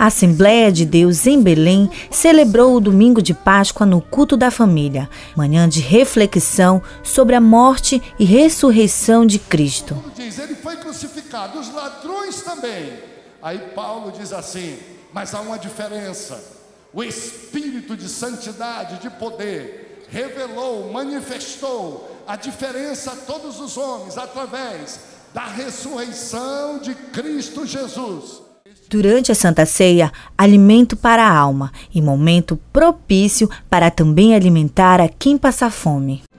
A Assembleia de Deus em Belém celebrou o domingo de Páscoa no culto da família, manhã de reflexão sobre a morte e ressurreição de Cristo. Paulo diz, ele foi crucificado, os ladrões também. Aí Paulo diz assim, mas há uma diferença. O Espírito de santidade, de poder, revelou, manifestou a diferença a todos os homens através da ressurreição de Cristo Jesus. Durante a Santa Ceia, alimento para a alma e momento propício para também alimentar a quem passa fome.